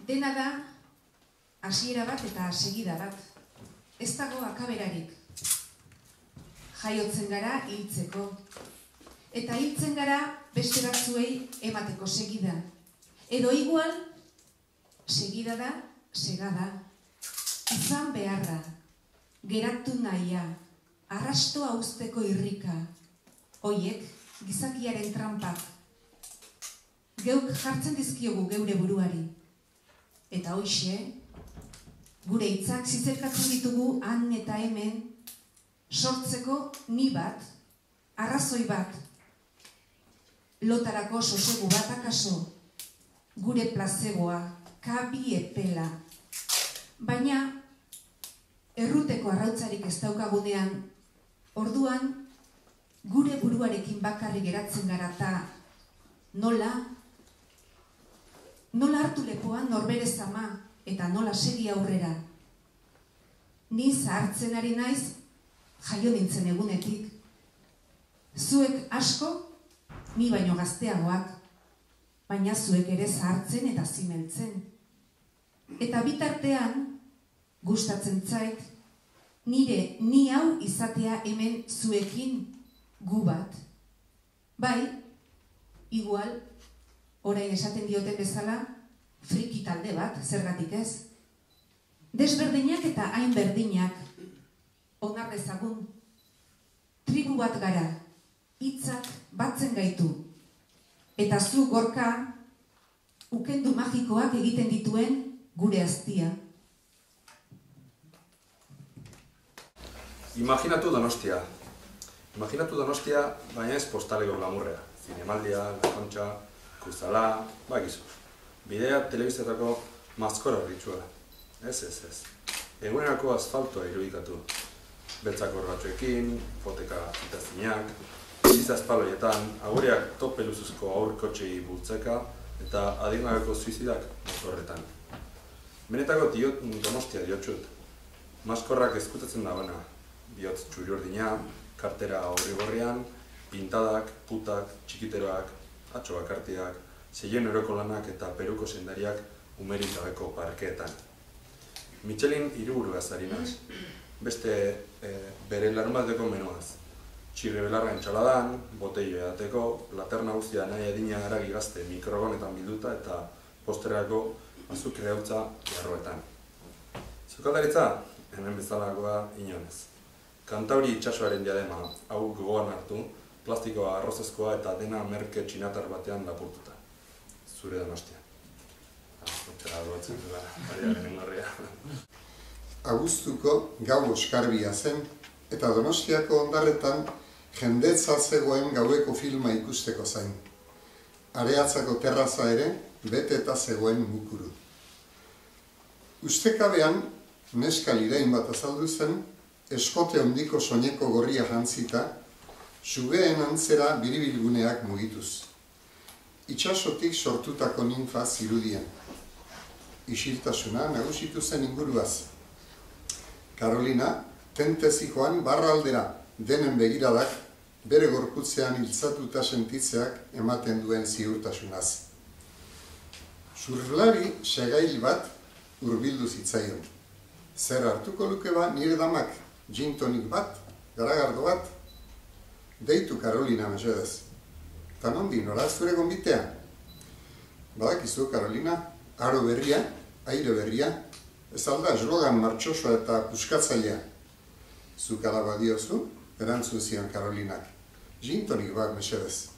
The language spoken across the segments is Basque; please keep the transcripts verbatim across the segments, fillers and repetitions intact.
Dena da, hasiera bat eta segida bat. Ez dago akaberarik. Jaiotzen gara hiltzeko. Eta hiltzen gara beste batzuei emateko segida. Edo igual, segida da, segada. Izan beharra, geratu nahia, arrastoa usteko irrika. Hoiek, gizakiaren trampak. Geuk jartzen dizkiogu geure buruari. Eta hoixe, gure hitzak zizelkatzen ditugu han eta hemen, sortzeko ni bat, arrazoi bat. Lotarako sosegu bat akaso, gure plazeboa, kabi epela. Baina, erruteko arrautzarik ez daukagunean, orduan, gure buruarekin bakarrik geratzen gara eta nola, nola hartu lepoan norbere zama eta nola segi aurrera. Ni zahartzen ari naiz, jaio nintzen egunetik. Zuek asko, ni baino gazteagoak, baina zuek ere zahartzen eta zimeltzen. Eta bitartean, gustatzen zait, nire ni hau izatea hemen zuekin gu bat. Bai, igual, orain esaten dioten bezala, friki talde bat, zergatik ez. Desberdinak eta hain berdinak, onar dezagun, tribu bat gara, hitzak batzen gaitu. Eta zu Gorka, ukendu magikoak egiten dituen gure aztia. Imaginatu Donostia. Imaginatu Donostia, baina ez postaleko glamurrea. Zinemaldia, La Kontxa, Kuzala, bakizu. Bidea telebizatako mazkora horritxua. Ez, ez, ez. Egunerako asfaltoa irudikatu. Beltzako batzuekin, foteka itazinak, izaz paloietan, agureak topeluzuzko aurkotxei bultzeka eta adingabeko suizidak motorretan. Benetako diot Donostia diotxut. Maskorrak ezkutatzen da bana. Bihotz txuri urdina, kartera horri-gorrian, pintadak, putak, txikiteroak, atxo bakartiak, zeien eroko lanak eta peruko sendariak umerik gabeko parkeetan. Michelin hiriburuaz ari naiz, beste e, bere larunbateko menuaz. Txirri belarra entxaladan, boteio edateko, laterna guztia nahi adina haragi gazte mikrogonetan bilduta eta posterako azukre hautza jarroetan. Zukaldaritza, hemen bezalakoa inonez. Kantauri itxasoaren diadema, hau gogoan hartu, plastikoa arrozezkoa eta dena merke txinatar batean lapurtuta. Zure Donostia. Hortxera duatzen dela, bariaren engorria. Abuztuko gau oskarbia zen, eta Donostiako ondarretan jendetza zegoen gaueko filma ikusteko zain. Areatzako terraza ere, bete eta zegoen mukuru. Ustekabean, neska lirain bat azaldu zen, eskote hondiko soineko gorria jantzita, sugeen antzera biribilguneak mugituz. Itxasotik sortutako ninfa zirudien. Isiltasuna nagusitu zen inguruaz. Karolina, tentezi joan barra aldera, denen begiradak, bere gorputzean hiltzatuta sentitzeak ematen duen ziurtasunaz. Surflari segail bat hurbildu zitzaion. Zer hartuko luke ba nire damak, gin tonik bat, garagardo bat, deitu Karolina mesedez. Ta nondi, nola zure gonbitea? Badakizu, Karolina, aro berria, aire berria, ez alda eslogan martxosoa eta puskatzailea. Zuk alaba diozu, erantzun zion Karolinak. Gin tonik bat mesedez.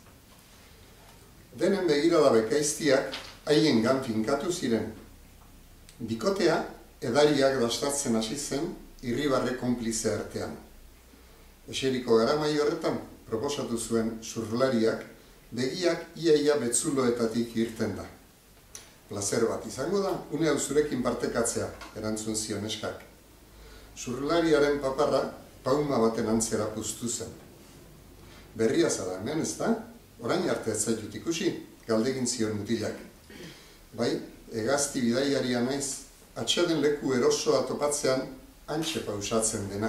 Denen begirada bekaiztiak haien gan finkatu ziren. Bikotea, edariak dastatzen hasi zen, irribarre konplize artean. Eseriko garamai horretan, proposatu zuen surflariak, begiak iaia betzuloetatik irten da. Plazer bat izango da, une hau zurekin partekatzea, erantzun zion eskak. Surflariaren paparra, pauma baten antzera puztu zen. Berria zara hemen, ez da? Orain arte ez zaitut ikusi, galdegin zion mutilak. Bai, hegazti bidaiaria naiz, atxeden leku erosoa topatzean antxe pausatzen dena.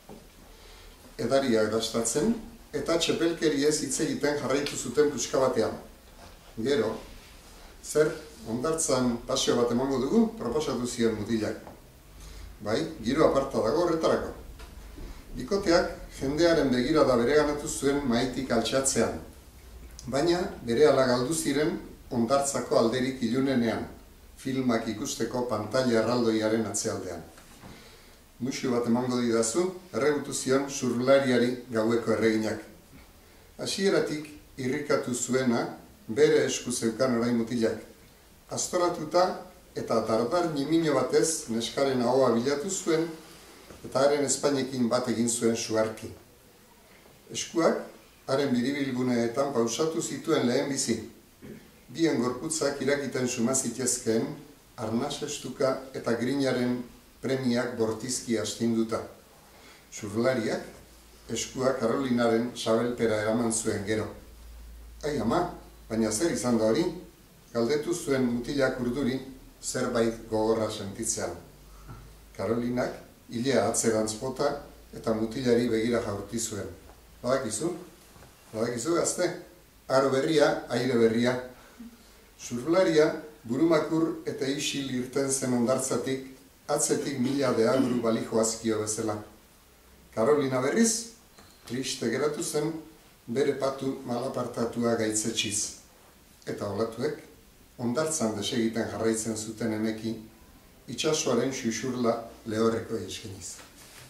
Edariak dastatzen eta txepelkeriez hitz egiten jarraitu zuten puska batean. Gero, Zer, hondartzan paseo bat emango dugu, proposatu zion mutilak. Bai, giro aparta dago horretarako. Bikoteak jendearen begirada bereganatu zuen maitik altxatzean, baina berehala galdu ziren hondartzako alderik ilunenean, filmak ikusteko pantaila erraldoiaren atzealdean. Muxu bat emango didazu, erregutu zion surlariari gaueko erreginak. Hasieratik irrikatu zuena bere esku zeukan orain mutilak. Astoratuta eta dardar nimino batez neskaren ahoa bilatu zuen eta haren Espainekin bat egin zuen suarki. Eskuak haren biribilguneetan pausatu zituen lehen bizi. Bien gorputzak irakiten sumazitezkeen arnas estuka eta grinaren premiak bortizki astinduta. Surlariak eskuak Karolinaren sabelpera eraman zuen gero. Ai ama, baina zer izan da hori? Galdetu zuen mutilak urduri zerbait gogorra sentitzean. Karolinak ilea atzerantz bota eta mutilari begira jaurti zuen. Badakizu? Badakizu gazte? Aro berria, aire berria. Surflaria burumakur eta isil irten zen hondartzatik, atzetik mila deagru balijoazkio bezala. Karolina berriz, triste geratu zen, bere patu malapartatua gaitzetxiz. Eta olatuek, hondartzan desegiten jarraitzen zuten emeki, itsasoaren xuxurla lehorreko eskeniz.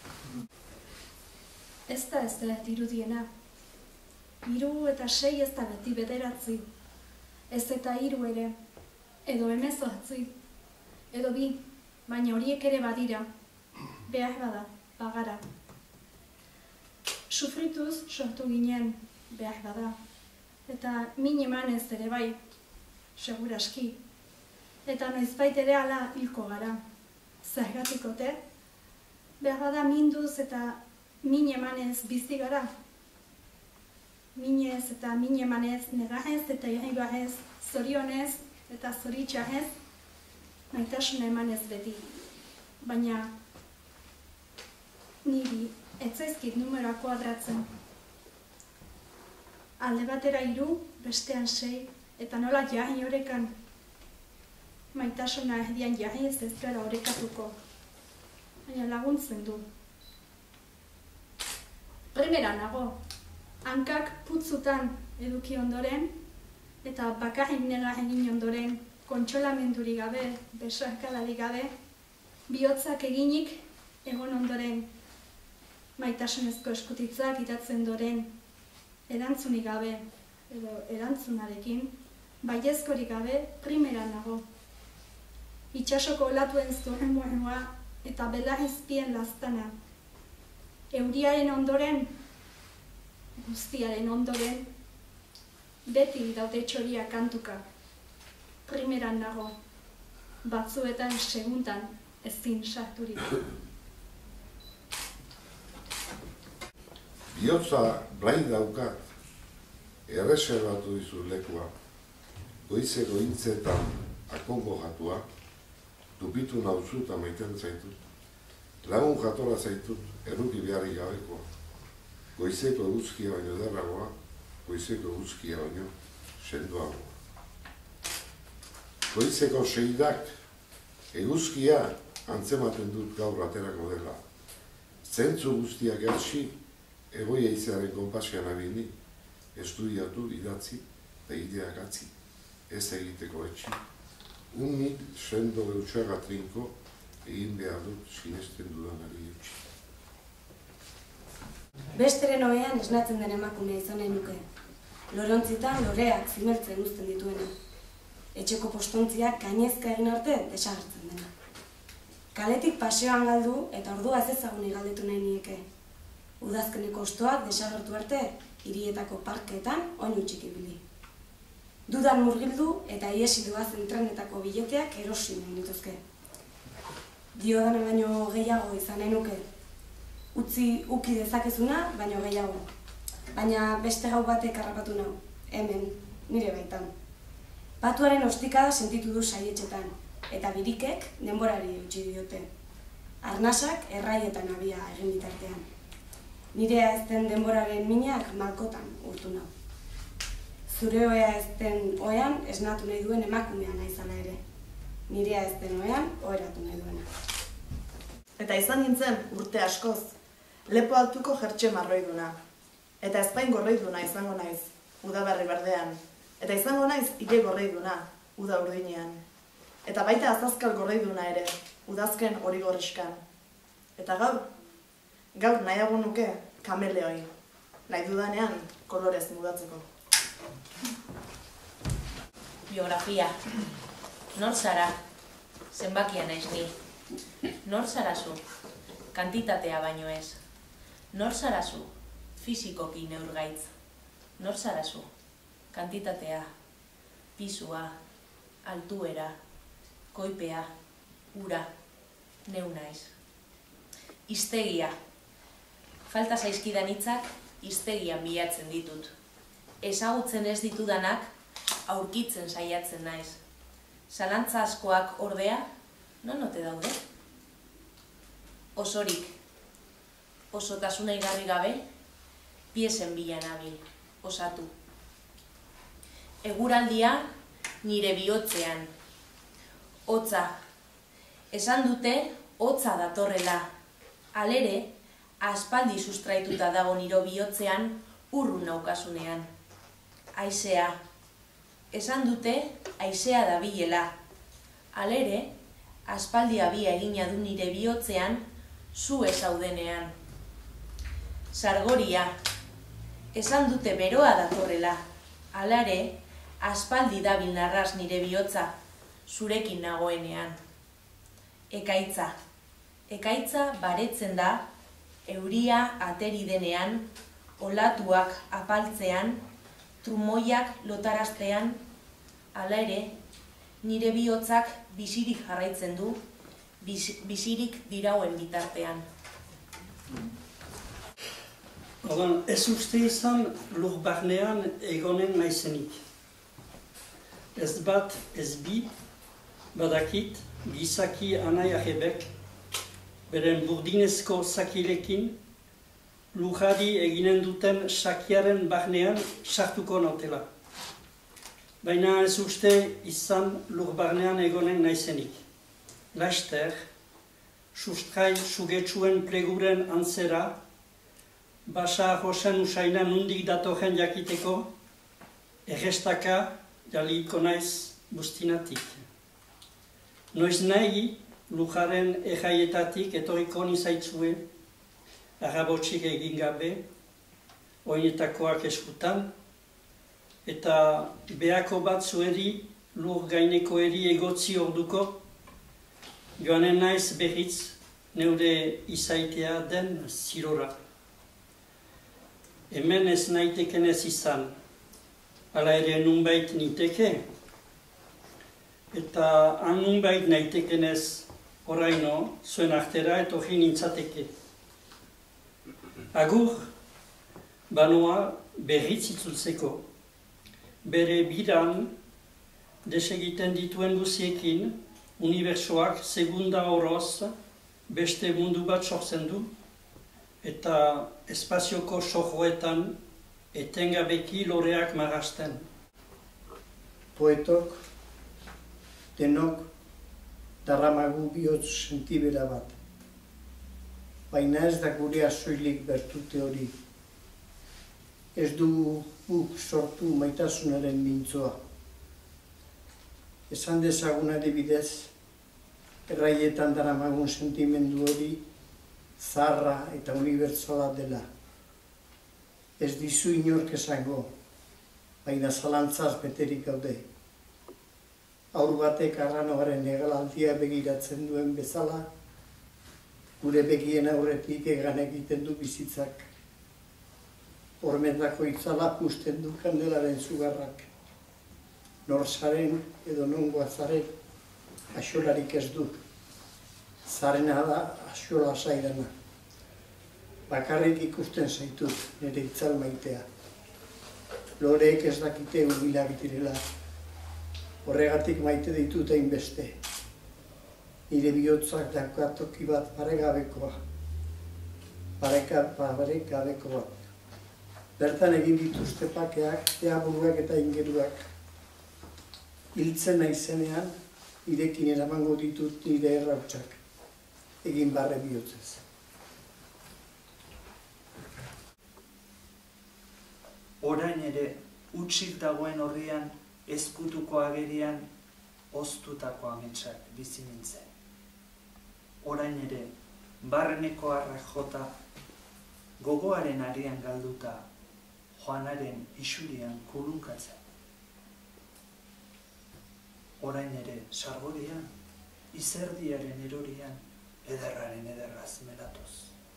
Ez da ez da dirudiena. Hiru eta sei ez da beti bederatzi. Ez eta hiru ere, edo hemezortzi, edo bi, baina horiek ere badira. Behar bada, bagara. Sufrituz sortu ginen, behar bada. Eta min emanez ere bai, seguraski. Eta noizbait ere ala hilko gara. Zergatikote, behar bada minduz eta min emanez bizi gara. Minez eta min emanez negahez eta irribarez, zorionez eta zoritxarez, maitasuna emanez beti. Baina niri ez zaizkit numera kuadratzen. Alde batera hiru, bestean sei, eta nola jahin horekan. Maitasuna erdian jahin ez ez gara horekatuko. Baina laguntzen du. Primera nago, hankak putzutan eduki ondoren, eta bakarrik nega egin ondoren, kontsolamenduri gabe, besarkalari gabe, bihotzak eginik egon ondoren, maitasunezko eskutitzak itatzen ondoren, erantzunik gabe, edo erantzunarekin, baiezkorik gabe, primera nago. Itxasoko olatuen zuen moenoa eta belarrizpien lastana. Euriaren ondoren, guztiaren ondoren, beti daude txoria kantuka. Primeran nago, batzuetan segundan ezin sarturik. Bihotza blai daukat, erreserbatu dizu lekua, goizeko intzetan akongo jatua, dupitu nauzu eta maiten zaitut. Lagun jatora zaitut, erruki beharri gabekoa. Goizeko eguzkia baino derragoa, goizeko eguzkia baino sendoagoa. Goizeko seidak eguzkia antzematen dut gaur aterako dela. Zentzu guztiak ertsi, egoia izearen konpasian abini, estudiatu, idatzi, eta ideak atzi, ez egiteko etxi. Unik sendo beutxaga trinko egin behar dut sinesten dudanari eutxi. Besteren ohean esnatzen den emakumea izan nahi nuke. Lorontzitan loreak zimeltzen uzten dituena. Etxeko postontziak gainezka egin arte desagertzen dena. Kaletik paseoan galdu eta ordua ez ezaguni galdetu nahi nieke. Udazkeneko ostoak desagertu arte, hirietako parkeetan oinu txiki ibili. Dudan murgildu eta iesi doazen trenetako bileteak erosi nahi nituzke. Diodan baino gehiago izan nahi nuke. Utzi uki dezakezuna, baino gehiago. Baina beste gau batek harrapatu nau, hemen, nire baitan. Patuaren ostikada sentitu du saietxetan, eta birikek denborari utzi diote. Arnasak erraietan abia egin bitartean. Nirea ez den denboraren minak malkotan urtu nau. Zure oea ez den oean esnatu nahi duen emakumea naizala ere. Nirea ez den oean oheratu nahi duena. Eta izan nintzen urte askoz, lepo altuko jertxe marroiduna. Eta ezpain gorroiduna izango naiz, udaberri berdean. Eta izango naiz ile gorroiduna, uda urdinean. Eta baita azazkal gorroiduna ere, udazken hori gorriskan. Eta gaur, gaur nahiago nuke kameleoi. Nahi dudanean kolorez mudatzeko. Biografia. Nor zara? Zenbakia naiz ni. Nor zara zu? Kantitatea baino ez. Nor zara zu? Fisikoki neurgaitz. Nor zara zu? Kantitatea, pisua, altuera, koipea, ura, neu naiz. Hiztegia. Falta zaizkidan hitzak hiztegian bilatzen ditut. Ezagutzen ez ditudanak aurkitzen saiatzen naiz. Zalantza askoak ordea, non ote daude? Osorik, osotasuna igarri gabe, piesen bila nabil, osatu. Eguraldia nire bihotzean. Hotza, esan dute hotza datorrela. Halere, aspaldi sustraituta dago niro bihotzean urrun naukasunean. Haizea, esan dute haizea dabilela. Halere, aspaldi abia egina du nire bihotzean zu ezaudenean. Sargoria, esan dute beroa datorrela. Halare, aspaldi dabil narraz nire bihotza zurekin nagoenean. Ekaitza, ekaitza baretzen da euria ateri denean, olatuak apaltzean, trumoiak lotaraztean, hala ere, nire bihotzak bizirik jarraitzen du, biz, bizirik dirauen bitartean. Ordan, ez uste izan lur barnean egonen naizenik. Ez bat, ez bi, badakit, gizaki anai ahebek, beren burdinezko zakilekin, lujari eginen duten sakiaren barnean sartuko nautela. Baina ez uste izan lur barnean egonen naizenik. Laster, sustrai sugetsuen pleguren antzera, basa josen usaina nundik datorren jakiteko, errestaka jaliko naiz bustinatik. Noiz nahi, lujaren erraietatik etoriko nizaitzue, arrabotsik egin gabe, oinetakoak eskutan, eta behako bat zueri, lur gaineko eri egotzi orduko, joanen naiz berriz neure izaitea den zirora. Hemen ez naiteken ez izan, hala ere nunbait niteke, eta han nunbait naiteken ez oraino zuen artera etorri nintzateke. Agur, banoa berriz itzultzeko, bere biran desegiten dituen guziekin, unibertsoak segunda horoz beste mundu bat sortzen du, eta espazioko sojoetan etengabeki loreak marrasten. Poetok, denok, daramagu bihotz sentibera bat. Baina ez da gurea soilik bertute hori. Ez du guk sortu maitasunaren mintzoa. Esan dezagun adibidez, erraietan daramagun sentimendu hori zaharra eta unibertsala dela. Ez dizu inork esango, baina zalantzaz beterik gaude. Haur batek arranoaren egalaldia begiratzen duen bezala, gure begien aurretik egan egiten du bizitzak. Hormendako itzala pusten du kandelaren zugarrak. Norzaren edo nongoa zaren, axolarik ez du. Zarena da axola zaidana. Bakarrik ikusten zaitut nire itzal maitea. Loreek ez dakite hurbilak direla. Horregatik maite ditut hainbeste. Nire bihotzak dauka toki bat paregabekoa. Pareka paregabekoa. Bertan egin dituzte pakeak, deaburuak eta ingeruak. Hiltzen naizenean, irekin eramango ditut nire errautsak, egin barre bihotzez. Orain ere, utzik dagoen horrian, ezkutuko agerian, oztutako ametsak bizi nintzen. Orain ere, barreneko arrak jota, gogoaren arian galduta, joanaren isurian kulunkatzen. Orain ere, sargorian, izerdiaren erorian, ederraren ederraz melatoz.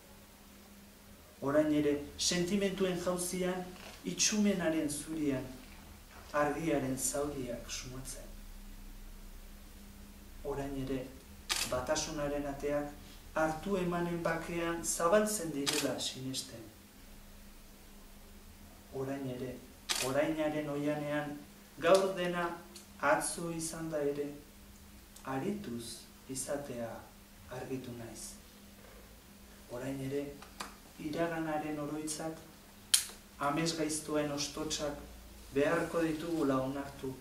Orain ere, sentimentuen jauzian, itxumenaren zurian, argiaren zauriak sumatzen. Orain ere, batasunaren ateak, hartu emanen bakean zabaltzen direla sinesten. Orain ere, orainaren oianean, gaur dena atzo izan da ere, arituz izatea argitu naiz. Orain ere, iraganaren oroitzak, amesgaiztuen ostotsak beharko ditugula onartu.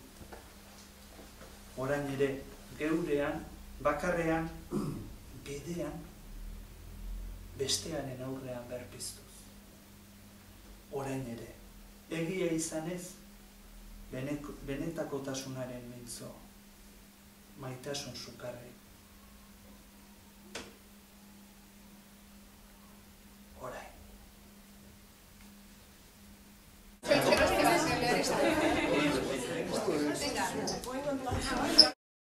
Orain ere, geurean, bakarrean, bidean, bestearen aurrean berpiztuz. Orain ere, egia izanez, benetakotasunaren mintzo, maitasun sukarrik